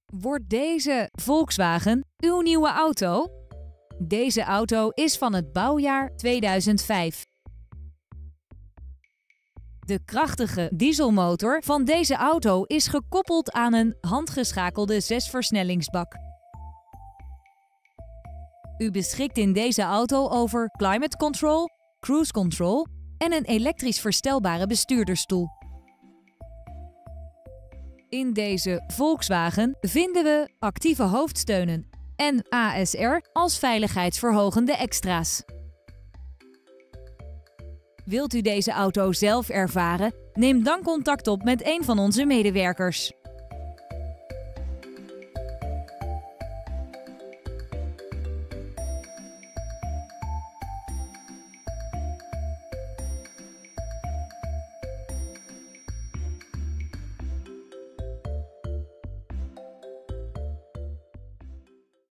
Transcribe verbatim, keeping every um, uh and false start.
Wordt deze Volkswagen uw nieuwe auto? Deze auto is van het bouwjaar tweeduizend vijf. De krachtige dieselmotor van deze auto is gekoppeld aan een handgeschakelde zesversnellingsbak. U beschikt in deze auto over climate control, cruise control en een elektrisch verstelbare bestuurdersstoel. In deze Volkswagen vinden we actieve hoofdsteunen en A S R als veiligheidsverhogende extra's. Wilt u deze auto zelf ervaren? Neem dan contact op met een van onze medewerkers.